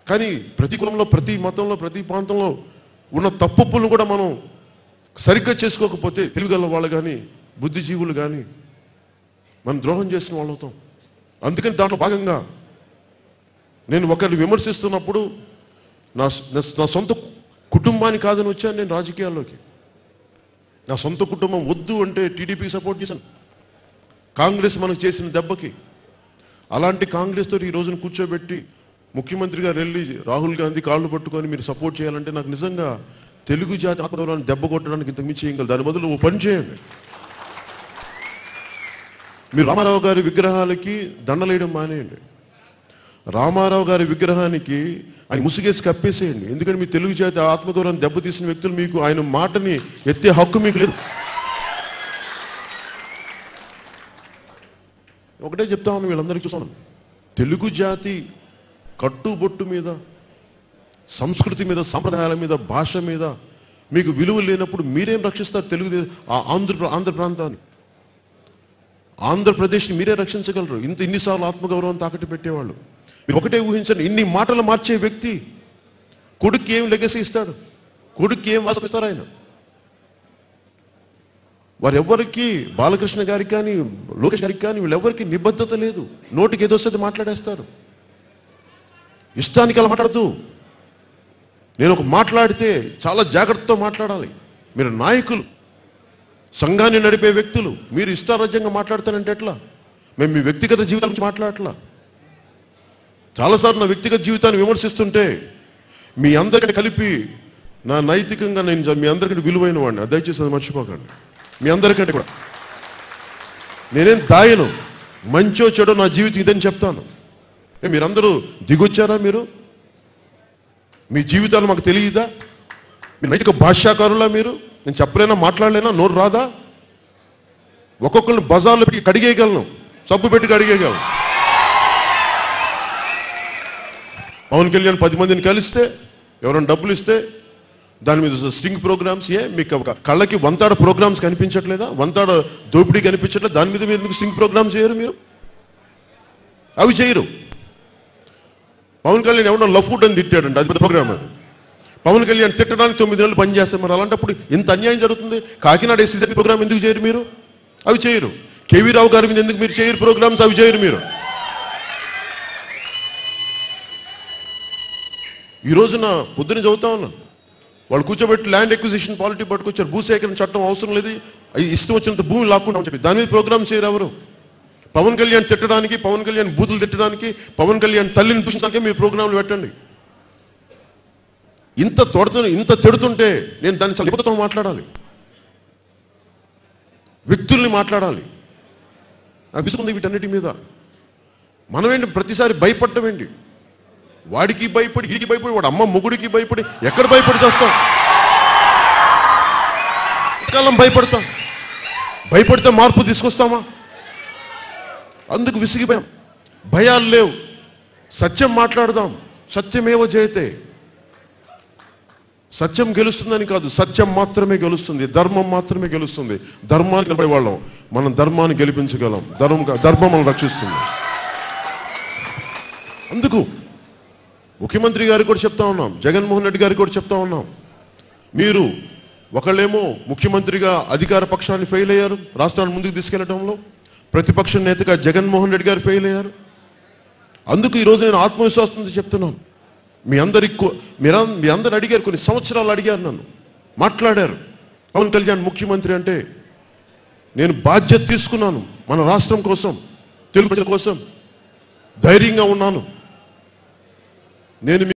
కానీ ప్రతి కులంలో, ప్రతి మతంలో, ప్రతి ప్రాంతంలో ఉన్న తప్పులను కూడా మనం సరిగ్గా చేసుకోకపోతే తెలుగుగల వాళ్ళు కానీ, బుద్ధిజీవులు కానీ మనం ద్రోహం చేసిన వాళ్ళు అవుతాం. అందుకని దాంట్లో భాగంగా నేను ఒకరిని విమర్శిస్తున్నప్పుడు నా సొంత కుటుంబాన్ని కాదని వచ్చాను నేను రాజకీయాల్లోకి. నా సొంత కుటుంబం వద్దు అంటే టీడీపీకి సపోర్ట్ చేశాను, కాంగ్రెస్ మనకు చేసిన దెబ్బకి. అలాంటి కాంగ్రెస్ తోటి ఈ రోజున కూర్చోబెట్టి ముఖ్యమంత్రి గారు వెళ్ళి రాహుల్ గాంధీ కాళ్ళు పట్టుకొని మీరు సపోర్ట్ చేయాలంటే నాకు నిజంగా తెలుగు జాతి ఆత్మగౌరవాన్ని దెబ్బ కొట్టడానికి ఇంతకుమించి చేయగలరు. దాని బదులు ఓ పని చేయండి, మీరు రామారావు గారి విగ్రహాలకి దండలేయడం మానేయండి. రామారావు గారి విగ్రహానికి ఆయన ముసుగేసి కప్పేసేయండి. ఎందుకంటే మీ తెలుగు జాతి ఆత్మగౌరవాన్ని దెబ్బతీసిన వ్యక్తులు మీకు ఆయన మాటని ఎత్తే హక్కు మీకు లేదు. ఒకటే చెప్తా ఉన్నాను, వీళ్ళందరికీ చూస్తాను, తెలుగు జాతి కట్టుబొట్టు మీద, సంస్కృతి మీద, సంప్రదాయాల మీద, భాష మీద మీకు విలువ లేనప్పుడు మీరేం రక్షిస్తారు? ఆంధ్ర ప్రాంతాన్ని, ఆంధ్రప్రదేశ్ని మీరే రక్షించగలరు? ఇన్నిసార్లు ఆత్మగౌరవం తాకట్టు పెట్టేవాళ్ళు. మీరు ఒకటే ఊహించండి, ఇన్ని మాటలు మార్చే వ్యక్తి కొడుక్కి ఏం లెగసీ ఇస్తాడు? కొడుక్కి ఏం వాసిస్తారు? ఆయన వారెవ్వరికి, బాలకృష్ణ గారికి కానీ, లోకేష్ గారికి కానీ, వీళ్ళెవ్వరికి నిబద్ధత లేదు. నోటికి ఏదొస్తుంది మాట్లాడేస్తారు. ఇష్టానికి అలా మాట్లాడద్దు. నేను ఒక మాట్లాడితే చాలా జాగ్రత్తతో మాట్లాడాలి. మీరు నాయకులు, సంఘాన్ని నడిపే వ్యక్తులు, మీరు ఇష్టారాజ్యంగా మాట్లాడతానంటే ఎట్లా? మేము మీ వ్యక్తిగత జీవితం గురించి మాట్లాడట్లా. చాలాసార్లు నా వ్యక్తిగత జీవితాన్ని విమర్శిస్తుంటే మీ అందరికీ కలిపి నా నైతికంగా నేను మీ అందరికంటే విలువైన వాడిని, దయచేసి అది మర్చిపోకండి. మీ అందరికంటే కూడా నేనేం దాయను, మంచో చెడో నా జీవితం ఇదని చెప్తాను. మీరందరూ దిగొచ్చారా? మీరు మీ జీవితాలు మాకు తెలియదా? మీ నైతిక భాషాకారులా? మీరు నేను చెప్పలేనా, మాట్లాడలేనా, నోరు రాదా? ఒక్కొక్కరిని బజార్లో పెట్టి కడిగేయగలను, సబ్బు పెట్టి కడిగేయగలను. పవన్ కళ్యాణ్ 10 మందిని కలిస్తే, ఎవరైనా డబ్బులు ఇస్తే దాని మీద స్ట్రింగ్ ప్రోగ్రామ్స్, మీకు కళ్ళకి వంతాడ ప్రోగ్రామ్స్ కనిపించట్లేదా? వంతాడ దోపిడీ కనిపించట్లేదు? దాని మీద మీరు స్ట్రింగ్ ప్రోగ్రామ్స్ చేయరు? మీరు అవి చేయరు. పవన్ కళ్యాణ్ ఎవడో లఫ్ట్ అని తిట్టాడండి, అది పెద్ద ప్రోగ్రామ్. అది పవన్ కళ్యాణ్ తిట్టడానికి 9 నెలలు పనిచేస్తారు. మరి అలాంటప్పుడు ఇంత అన్యాయం జరుగుతుంది. కాకినాడ ఎస్సీ ప్రోగ్రామ్ ఎందుకు చేయరు మీరు? అవి చేయరు. కేవీ రావు గారి మీద ఎందుకు మీరు చేయరు ప్రోగ్రామ్స్? అవి చేయరు మీరు. ఈ రోజున పొద్దున చదువుతా ఉన్నా, వాళ్ళు కూర్చోబెట్టి ల్యాండ్ ఎక్విజిషన్ పాలిటీ పట్టుకొచ్చారు. భూసేకరణ చట్టం అవసరం లేదు, ఇష్టం వచ్చినంత భూమి లాక్కుండా చెప్పి దాని మీద ప్రోగ్రామ్ చేయరు ఎవరు. పవన్ కళ్యాణ్ తిట్టడానికి, పవన్ కళ్యాణ్ బూతులు తిట్టడానికి, పవన్ కళ్యాణ్ తల్లిని దూషించడానికి మీరు ప్రోగ్రాంలు పెట్టండి. ఇంత తిడుతుంటే నేను దాన్ని చాలా నిబద్ధతతో మాట్లాడాలి, వ్యక్తుల్ని మాట్లాడాలి. నాకు విసుకుంది వీటన్నిటి మీద. మనమేంటి ప్రతిసారి భయపడటం ఏంటి? వాడికి భయపడి, వీడికి భయపడి, వాడు అమ్మ మొగుడికి భయపడి ఎక్కడ భయపడి చేస్తాం? కాలం భయపడతాం. భయపడితే మార్పు తీసుకొస్తామా? అందుకు విసిగిపోయాం. భయాలు లేవు, సత్యం మాట్లాడదాం. సత్యమేవ జయతే. సత్యం గెలుస్తుందని కాదు, సత్యం మాత్రమే గెలుస్తుంది, ధర్మం మాత్రమే గెలుస్తుంది. ధర్మాన్ని నిలబడే వాళ్ళం మనం, ధర్మాన్ని గెలిపించగలం. ధర్మం మనం రక్షిస్తుంది. అందుకు ముఖ్యమంత్రి గారికి కూడా చెప్తా ఉన్నాం, జగన్మోహన్ రెడ్డి గారికి కూడా చెప్తా ఉన్నాం, మీరు ఒకళ్ళేమో ముఖ్యమంత్రిగా అధికార పక్షాన్ని ఫెయిల్ అయ్యారు, రాష్ట్రాన్ని ముందుకు తీసుకెళ్లడంలో. ప్రతిపక్ష నేతగా జగన్మోహన్ రెడ్డి గారు ఫెయిల్ అయ్యారు. అందుకు ఈరోజు నేను ఆత్మవిశ్వాసంతో చెప్తున్నాను. మీ అందరు అడిగారు, కొన్ని సంవత్సరాలు అడిగారు, నన్ను మాట్లాడారు. పవన్ కళ్యాణ్ ముఖ్యమంత్రి అంటే నేను బాధ్యత తీసుకున్నాను, మన రాష్ట్రం కోసం, తెలుగు ప్రజల కోసం ధైర్యంగా ఉన్నాను. నేను